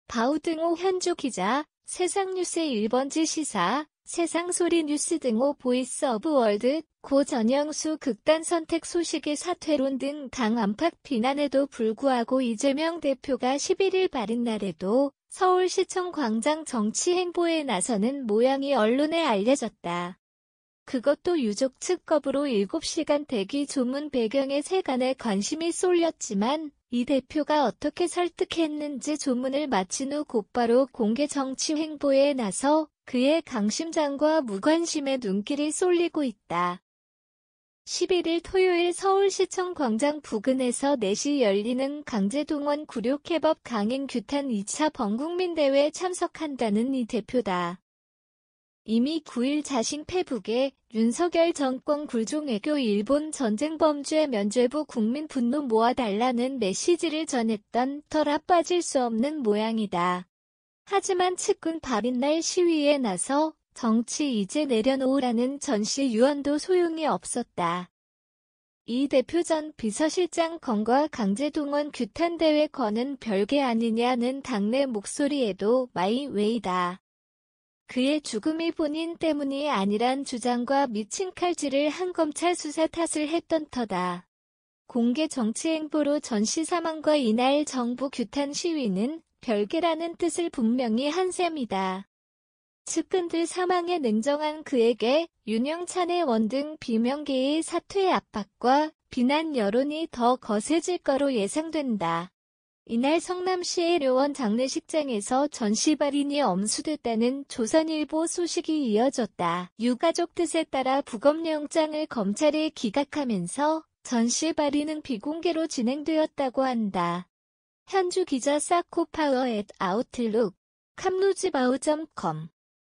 바우등호 현주 기자, 세상뉴스 1번지 시사, 세상소리 뉴스 등호 보이스 오브 월드, 고 전영수 극단 선택 소식의 사퇴론 등 당 안팎 비난에도 불구하고 이재명 대표가 11일 발인 날에도 서울시청 광장 정치 행보에 나서는 모양이 언론에 알려졌다. 그것도 유족 측 겁으로 7시간 대기 조문 배경에 세간의 관심이 쏠렸지만 이 대표가 어떻게 설득했는지 조문을 마친 후 곧바로 공개 정치 행보에 나서 그의 강심장과 무관심의 눈길이 쏠리고 있다. 11일 토요일 서울시청 광장 부근에서 4시 열리는 강제동원 굴욕해법 강행 규탄 2차 범국민대회에 참석한다는 이 대표다. 이미 9일 자신 페북에 윤석열 정권 굴종외교 일본 전쟁 범죄 면죄부 국민 분노 모아달라는 메시지를 전했던 터라 빠질 수 없는 모양이다. 하지만 측근 발인날 시위에 나서 정치 이제 내려놓으라는 전시 유언도 소용이 없었다. 이 대표 전 비서실장 건과 강제동원 규탄대회 건은 별개 아니냐는 당내 목소리에도 마이웨이다. 그의 죽음이 본인 때문이 아니란 주장과 미친 칼질을 한 검찰 수사 탓을 했던 터다. 공개 정치 행보로 전시 사망과 이날 정부 규탄 시위는 별개라는 뜻을 분명히 한 셈이다. 측근들 사망에 냉정한 그에게 윤영찬의 원등 비명계의 사퇴 압박과 비난 여론이 더 거세질 거로 예상된다. 이날 성남시의 료원 장례식장에서 전시 발인이 엄수됐다는 조선일보 소식이 이어졌다. 유가족 뜻에 따라 부검영장을 검찰에 기각하면서 전시 발인은 비공개로 진행되었다고 한다. 현주 기자 사코파워 @아웃룩, 캄루지바우.com